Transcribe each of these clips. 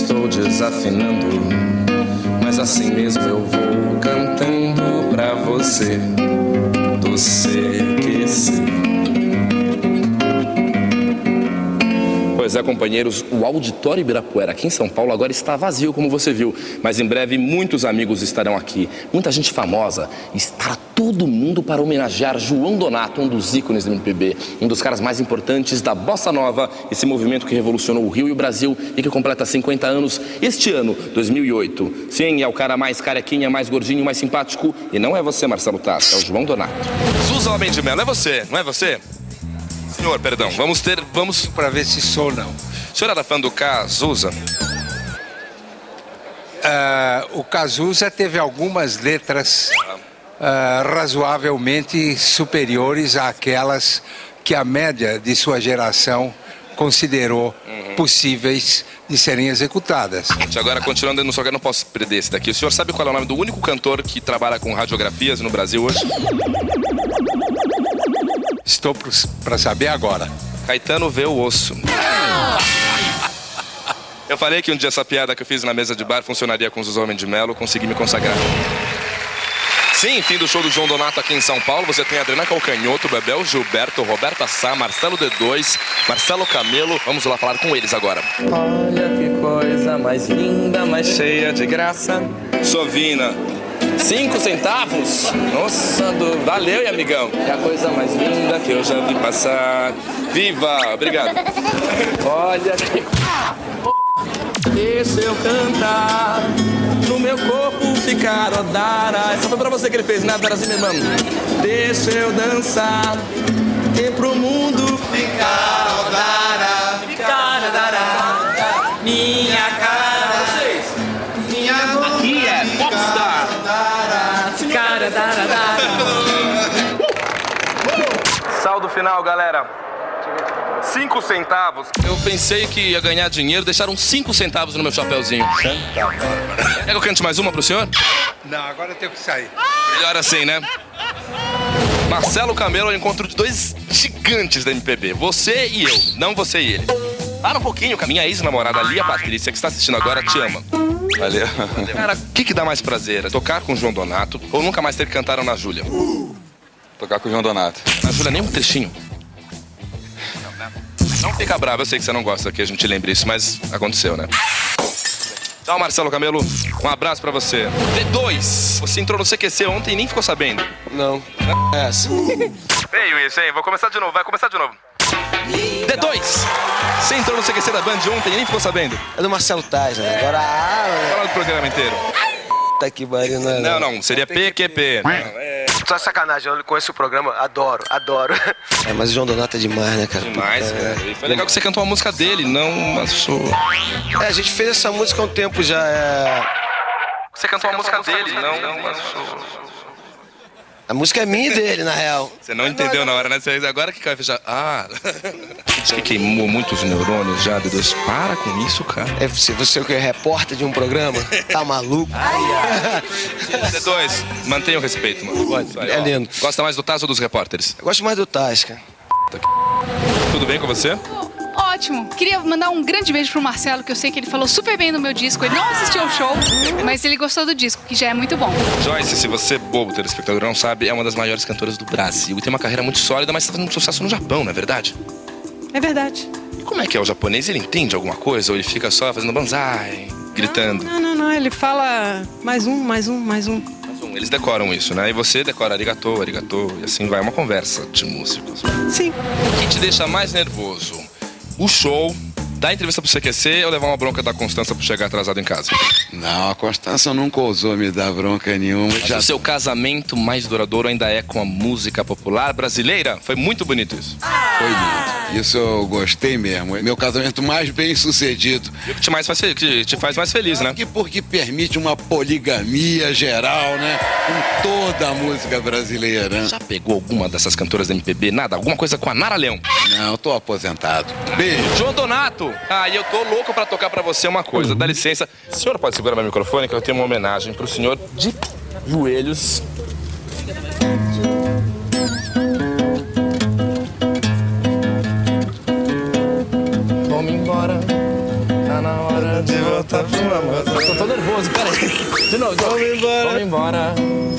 estou desafinando, mas assim mesmo eu vou cantando pra você, do CQC. Pois é, companheiros, o Auditório Ibirapuera aqui em São Paulo agora está vazio, como você viu. Mas em breve muitos amigos estarão aqui, muita gente famosa. Estará todo mundo para homenagear João Donato, um dos ícones do MPB, um dos caras mais importantes da Bossa Nova, esse movimento que revolucionou o Rio e o Brasil e que completa 50 anos este ano, 2008. Sim, é o cara mais carequinha, mais gordinho, mais simpático. E não é você, Marcelo Tassi, é o João Donato. Zusa Homem de Melo, é você, não é você? Senhor, perdão, vamos para ver se sou ou não. O senhor era fã do Cazuza? O Cazuza teve algumas letras razoavelmente superiores àquelas que a média de sua geração considerou possíveis de serem executadas. Agora, continuando no eu não posso perder esse daqui. O senhor sabe qual é o nome do único cantor que trabalha com radiografias no Brasil hoje? Estou para saber agora. Caetano vê o osso. Eu falei que um dia essa piada que eu fiz na mesa de bar funcionaria com os Zusa Homem de Melo, consegui me consagrar. Sim, fim do show do João Donato aqui em São Paulo. Você tem Adriana Calcanhoto, Bebel Gilberto, Roberta Sá, Marcelo D2, Marcelo Camelo. Vamos lá falar com eles agora. Olha que coisa mais linda, mais cheia de graça. Sovina. 5 centavos? Nossa, valeu, e amigão. É a coisa mais linda que eu já vi passar. Viva! Obrigado. Olha que... Deixa eu cantar, no meu corpo ficar odara. Essa foi pra você que ele fez, né? Assim mesmo. Deixa eu dançar, e pro mundo ficar odara. Ficar odara. Minha cara, vocês. Minha aqui é Popstar. Cara, saldo final, galera. 5 centavos. Eu pensei que ia ganhar dinheiro, deixaram 5 centavos no meu chapéuzinho. Quer que eu cante mais uma pro senhor? Não, agora eu tenho que sair. Melhor assim, né? Marcelo Camelo é o encontro de dois gigantes da MPB. Você e eu, não você e ele. Para um pouquinho, que a minha ex-namorada Lia Patrícia, que está assistindo agora, te ama. Valeu. Cara, o que dá mais prazer? Tocar com o João Donato ou nunca mais ter que cantar na Júlia? Tocar com o João Donato. Na Júlia nem um trechinho. Não fica bravo, eu sei que você não gosta que a gente lembre isso, mas aconteceu, né? Então, Marcelo Camelo, um abraço pra você. D2, você entrou no CQC ontem e nem ficou sabendo. Não, é essa. Feio isso, hein? Vou começar de novo, vai começar de novo. D2, você entrou no CQC da Band ontem e nem ficou sabendo. É do Marcelo Tassi, né? Agora... Fala do programa inteiro. Tá que barulho, não, seria PQP. Só sacanagem, eu conheço o programa, adoro. É, mas o João Donato é demais, né, cara? Demais, cara. E foi legal que você cantou a música dele, não uma sua. A gente fez essa música há um tempo já, Você cantou a música dele, não uma sua. A música é minha e dele, na real. Você não entendeu na hora, né? Você agora que vai fechar. Diz que queimou muitos neurônios já, D2. Para com isso, cara. Você que é repórter de um programa, tá maluco? D2, mantenha o respeito, mano. Pode, é lindo. Gosta mais do Tassi ou dos repórteres? Eu gosto mais do Tassi, cara. Tudo bem com você? Ótimo. Queria mandar um grande beijo pro Marcelo, que eu sei que ele falou super bem do meu disco. Ele não assistiu ao show, mas ele gostou do disco, que já é muito bom. Joyce, se você, bobo telespectador, não sabe, é uma das maiores cantoras do Brasil. E tem uma carreira muito sólida, mas tá fazendo sucesso no Japão, não é verdade? É verdade. E como é que é o japonês? Ele entende alguma coisa ou ele fica só fazendo banzai, gritando? Não. Ele fala mais um. Eles decoram isso, né? E você decora arigatô, e assim vai uma conversa de músicos. Sim. O que te deixa mais nervoso? O show, dar entrevista pro CQC ou levar uma bronca da Constança por chegar atrasado em casa? Não, a Constança nunca ousou me dar bronca nenhuma. Mas o seu casamento mais duradouro ainda é com a música popular brasileira? Foi muito bonito isso. Foi lindo. Isso eu gostei mesmo. Meu casamento mais bem sucedido. E o que te faz mais feliz, né? Porque permite uma poligamia geral, né? Com toda a música brasileira. Já pegou alguma dessas cantoras da MPB? Nada? Alguma coisa com a Nara Leão? Não, tô aposentado. Beijo. João Donato! E eu tô louco pra tocar pra você uma coisa. Dá licença. O senhor pode segurar meu microfone que eu tenho uma homenagem pro senhor de joelhos. Vamos embora. Tá na hora de voltar pro amor. Eu tô nervoso, peraí. De novo, vamos embora. Vamos embora.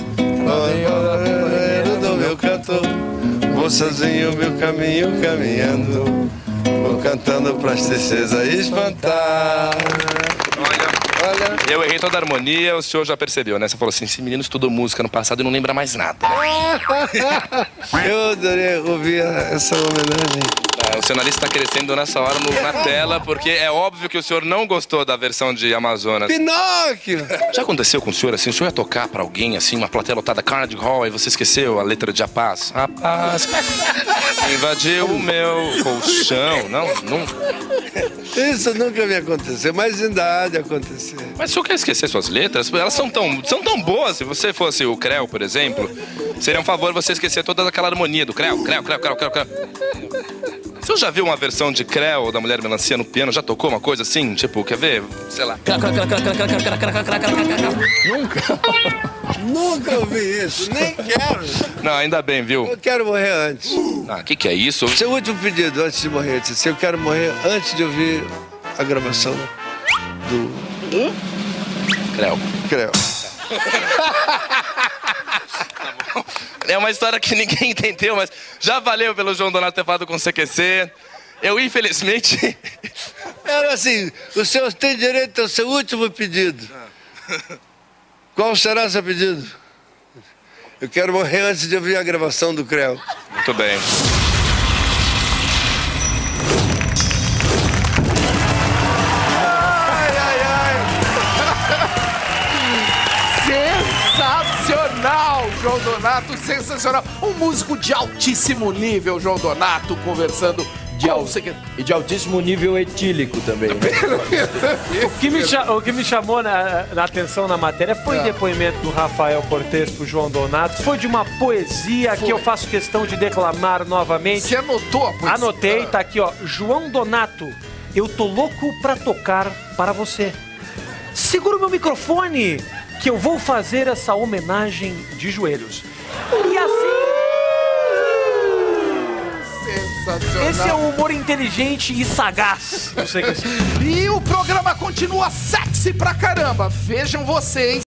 Do meu cantor, vou sozinho meu caminho caminhando, vou cantando pras tristezas espantar. Olha, eu errei toda a harmonia, o senhor já percebeu, né? Você falou assim, esse menino estudou música no passado e não lembra mais nada. Eu adorei ouvir essa homenagem. O seu nariz está crescendo nessa hora na tela, porque é óbvio que o senhor não gostou da versão de Amazonas. Pinóquio! Já aconteceu com o senhor, assim, o senhor ia tocar pra alguém, assim, uma plateia lotada, Carnegie Hall, e você esqueceu a letra de A Paz? A Paz invadiu o meu colchão. Não, nunca. Isso nunca me aconteceu, mas ainda há de acontecer. Mas o senhor quer esquecer suas letras? Elas são tão boas. Se você fosse o Creu, por exemplo, seria um favor você esquecer toda aquela harmonia do Creu. O senhor já viu uma versão de Creu da Mulher Melancia no piano? Já tocou uma coisa assim? Tipo, quer ver? Sei lá. Nunca. Nunca ouvi isso, nem quero. Não, ainda bem, viu? Eu quero morrer antes. Ah, que é isso? Seu último pedido antes de morrer. Se eu quero morrer antes de ouvir a gravação do... Creu. É uma história que ninguém entendeu, mas já valeu pelo João Donato ter falado com o CQC. Eu, infelizmente... Era assim, o senhor tem direito ao seu último pedido. Qual será seu pedido? Eu quero morrer antes de ouvir a gravação do Creu. Muito bem. Sensacional, João Donato, sensacional. Um músico de altíssimo nível, João Donato, conversando de altíssimo nível etílico também. Né? O que me chamou na atenção na matéria foi o depoimento do Rafael Cortez pro João Donato. Foi de uma poesia que eu faço questão de declamar novamente. Você anotou a poesia? Anotei, tá aqui, ó. João Donato, eu tô louco pra tocar para você. Segura o meu microfone, que eu vou fazer essa homenagem de joelhos. E assim... Sensacional. Esse é o humor inteligente e sagaz. E o programa continua sexy pra caramba. Vejam vocês.